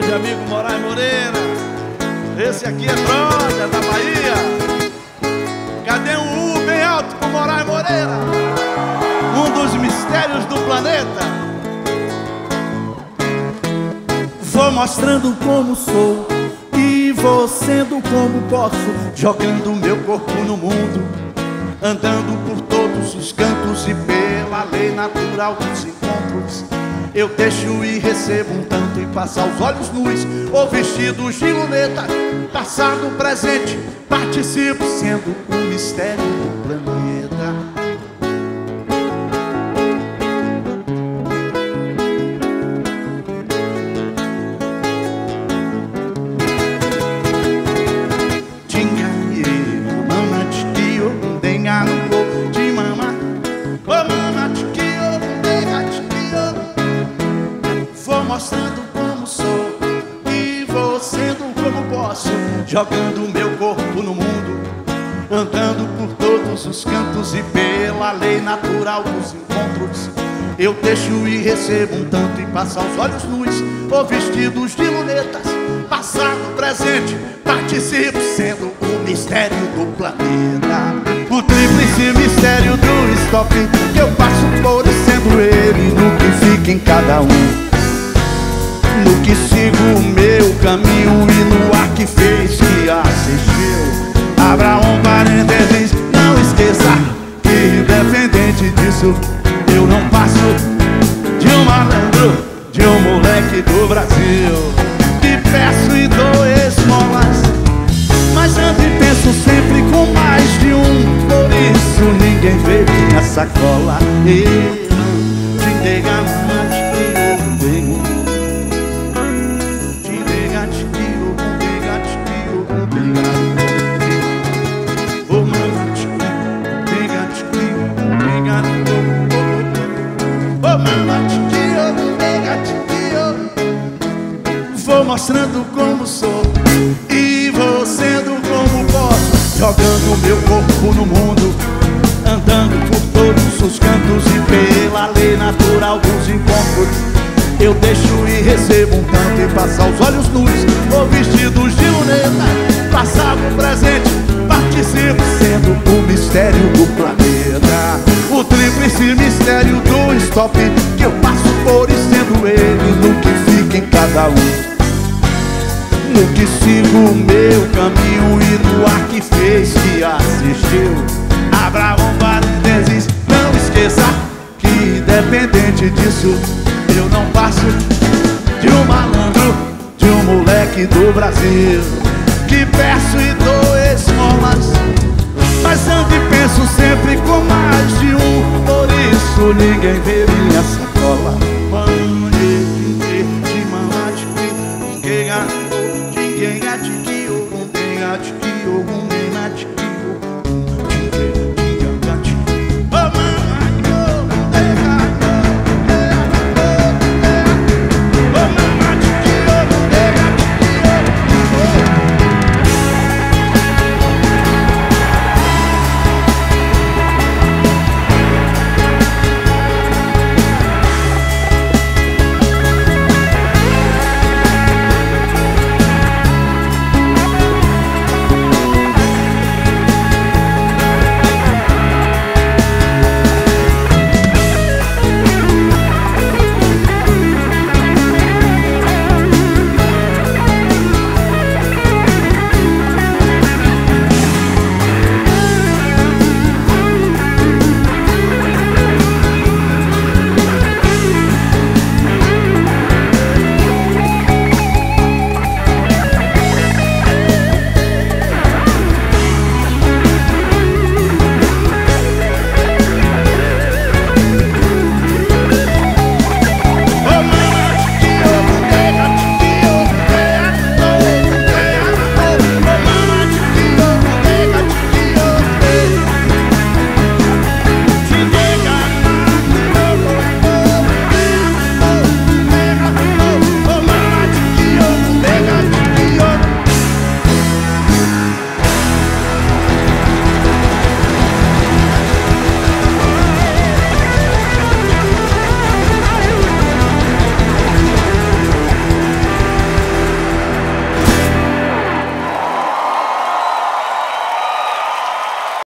grande amigo Moraes Moreira. Esse aqui é brother da Bahia. Cadê um U bem alto pro Moraes Moreira? Um dos mistérios do planeta. Vou mostrando como sou e vou sendo como posso, Jogando meu corpo no mundo, andando por todos os cantos e pela lei natural dos encontros. Eu deixo e recebo um tanto e passar os olhos nus ou vestidos de luneta. Passado, presente, participo sendo o mistério do planeta. Mostrando como sou e vou sendo como posso, jogando meu corpo no mundo, andando por todos os cantos e pela lei natural dos encontros. Eu deixo e recebo um tanto e passo aos olhos nus ou vestidos de lunetas. Passado, presente, participo sendo o mistério do planeta. O tríplice mistério do stop que eu passo por sendo ele no que fica em cada um. No que sigo o meu caminho e no ar que fez que assistiu. Abra um parênteses, não esqueça que independente disso eu não passo de um malandro, de um moleque do Brasil. Que peço e dou esmolas, mas ando e penso sempre com mais de um. Por isso ninguém vê minha sacola. E não te engana. Vou mostrando como sou e vou sendo como posso, jogando meu corpo no mundo, andando por todos os cantos e pela lei natural dos encontros. Eu deixo e recebo um tanto e passar os olhos nus ou vestidos de luneta. Passado, presente, participo sendo o mistério do planeta. O tríplice mistério do stop que eu passo por e sendo ele no que fica em cada um. No que sigo o meu caminho e no ar que fez que assistiu. Abra um parênteses, não esqueça que independente disso eu não passo de um malandro, de um moleque do Brasil. Que peço e dou esmolas, mas ando e penso sempre com mais de um. Por isso ninguém vê minha sacola.